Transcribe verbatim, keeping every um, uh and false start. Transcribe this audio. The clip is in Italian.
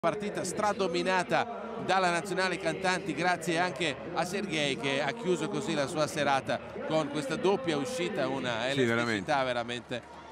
Partita stradominata dalla nazionale cantanti, grazie anche a Sergei che ha chiuso così la sua serata con questa doppia uscita, una elasticità sì, veramente. veramente